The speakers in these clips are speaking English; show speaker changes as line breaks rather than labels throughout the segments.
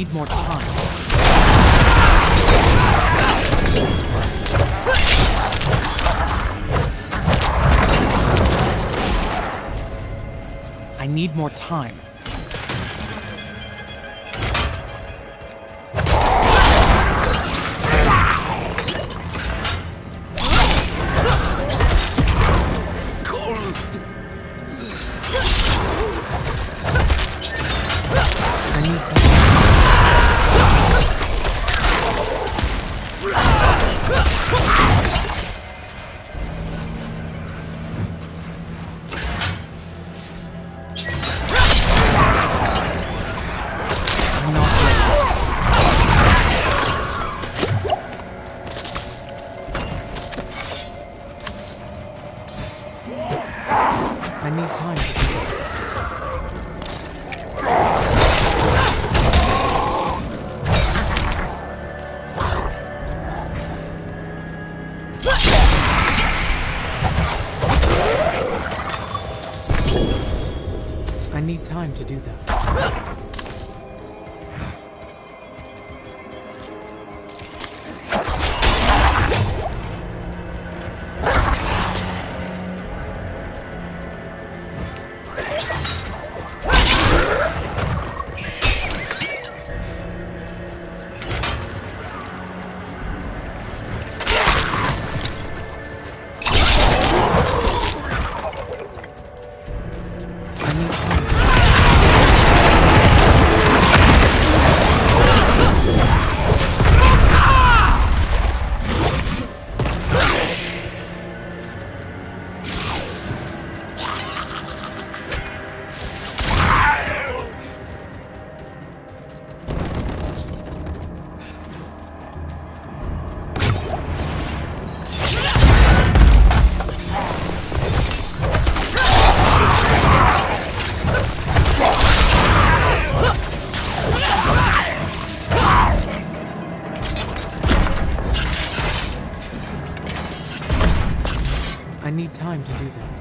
need more time. I need more time. I need time to do it. I need time to do that. I need time to do that.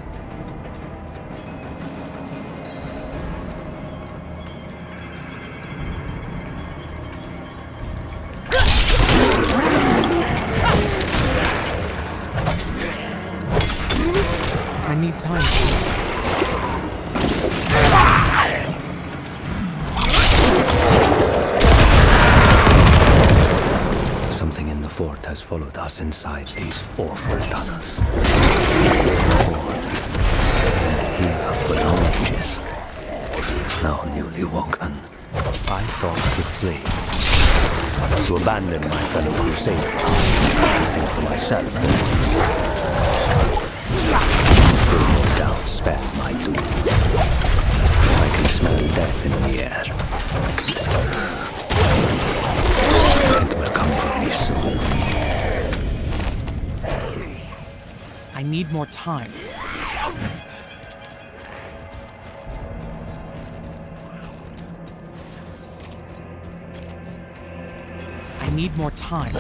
I need time to do that.
Something in the fort has followed us inside these awful tunnels. Here for long ages. Is now newly woken. I thought to flee. To abandon my fellow crusaders. To think for myself at once. Will no doubt spare my doom. I can smell death in the air. It will come for me soon.
I need more time. I need more time.